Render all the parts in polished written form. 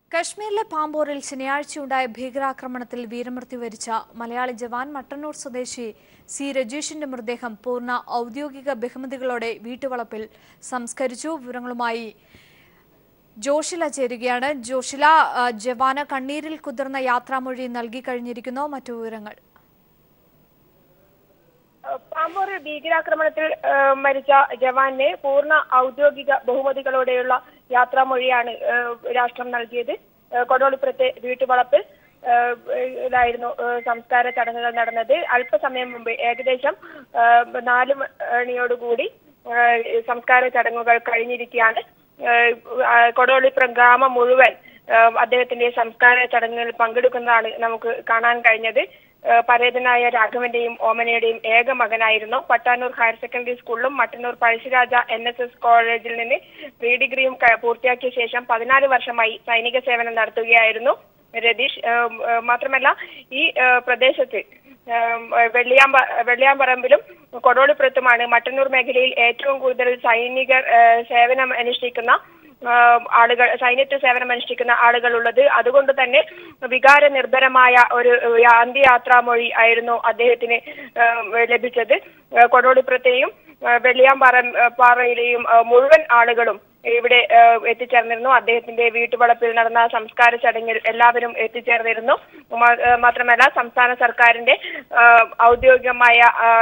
കശ്മീരിലെ പാമ്പോറിൽ ശനിയാഴ്ചയുണ്ടായ ഭീകരാക്രമണത്തിൽ വീരമൃത്യു വരിച്ച മലയാളി ജവാൻ മട്ടന്നൂർ സ്വദേശി സി രജീഷിന്റെ മൃതദേഹം പൂർണ്ണ ഔദ്യോഗിക ബഹുമതികളോടെ വീട്ടുവളപ്പിൽ സംസ്കരിച്ചു. വിവരങ്ങളുമായി ജോഷില ചേരുകയാണ്. ജോഷില, ജവാന് കണ്ണീരിൽ കുതിർന്ന യാത്രാമൊഴി നൽകി കഴിഞ്ഞിരിക്കുന്നു. മറ്റു വിവരങ്ങൾ. പാമ്പോർ ഭീകരാക്രമണത്തിൽ മരിച്ച ജവാനെ പൂർണ്ണ ഔദ്യോഗിക ബഹുമതികളോടെയുള്ള യാത്രാമൊഴിയാണ് രാഷ്ട്രം നൽകിയത്. കൊടോളിപ്പുറത്തെ വീട്ടുവളപ്പിൽ ായിരുന്നു സംസ്കാര ചടങ്ങുകൾ നടന്നത്. അല്പസമയം മുമ്പ് ഏകദേശം 4 മണിയോടുകൂടി സംസ്കാര ചടങ്ങുകൾ കഴിഞ്ഞിരിക്കുകയാണ്. കൊടോളിപ്പുറം ഗ്രാമം മുഴുവൻ അദ്ദേഹത്തിന്റെ സംസ്കാര ചടങ്ങുകളിൽ പങ്കെടുക്കുന്നതാണ് നമുക്ക് കാണാൻ കഴിഞ്ഞത്. പരേതനായ രാഘവന്റെയും ഓമനയുടെയും ഏക മകനായിരുന്നു. പട്ടാന്നൂർ ഹയർ സെക്കൻഡറി സ്കൂളിലും മട്ടന്നൂർ പഴശ്ശിരാജ NSS കോളേജിൽ നിന്ന് പ്രീ ഡിഗ്രിയും പൂർത്തിയാക്കിയ ശേഷം 14 വർഷമായി സൈനിക സേവനം നടത്തുകയായിരുന്നു രതീഷ്. മാത്രമല്ല ഈ പ്രദേശത്ത് വെള്ളിയാമ്പറമ്പിലും കൊടോളിപ്പുറത്തുമാണ് മട്ടന്നൂർ മേഖലയിൽ ഏറ്റവും കൂടുതൽ സൈനികർ സേവനം അനുഷ്ഠിക്കുന്ന ആളുകൾ സേവനമനുഷ്ഠിക്കുന്ന ആളുകളുള്ളത്. അതുകൊണ്ട് തന്നെ വികാര നിർഭരമായ ഒരു അന്ത്യയാത്രാമൊഴി ആയിരുന്നു അദ്ദേഹത്തിന് ലഭിച്ചത്. കൊടോളിപ്പുറത്തെയും വെള്ളിയാമ്പാറയിലെയും മുഴുവൻ ആളുകളും ഇവിടെ എത്തിച്ചേർന്നിരുന്നു. അദ്ദേഹത്തിന്റെ വീട്ടുവളപ്പിൽ നടന്ന സംസ്കാര ചടങ്ങിൽ എല്ലാവരും എത്തിച്ചേർന്നിരുന്നു. മാത്രമല്ല സംസ്ഥാന സർക്കാരിന്റെ ഔദ്യോഗികമായ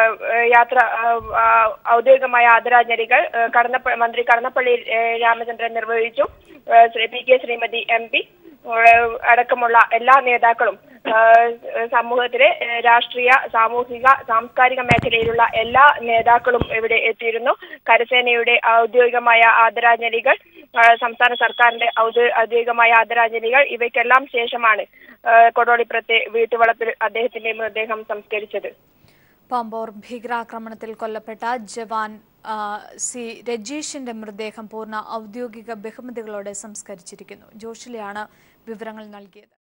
ആദരാഞ്ജലികൾ മന്ത്രി കടന്നപ്പള്ളി രാമചന്ദ്രൻ നിർവഹിച്ചു. PK ശ്രീമതി MP അടക്കമുള്ള എല്ലാ നേതാക്കളും സമൂഹത്തിലെ രാഷ്ട്രീയ, സാമൂഹിക, സാംസ്കാരിക മേഖലയിലുള്ള എല്ലാ നേതാക്കളും ഇവിടെ എത്തിയിരുന്നു. കരസേനയുടെ ഔദ്യോഗികമായ ആദരാഞ്ജലികൾ, സംസ്ഥാന സർക്കാരിന്റെ ഔദ്യോഗികമായ ആദരാഞ്ജലികൾ ഇവയ്ക്കെല്ലാം ശേഷമാണ് കൊടോളിപ്പുറത്തെ വീട്ടുവളപ്പിൽ അദ്ദേഹത്തിന്റെ മൃതദേഹം സംസ്കരിച്ചത്. പാമ്പോർ ഭീകരാക്രമണത്തിൽ കൊല്ലപ്പെട്ട ജവാൻ സി രജീഷിന്റെ മൃതദേഹം പൂർണ്ണ ഔദ്യോഗിക ബഹുമതികളോടെ സംസ്കരിച്ചിരിക്കുന്നു. ജോഷിലയാണ് വിവരങ്ങൾ നൽകിയത്.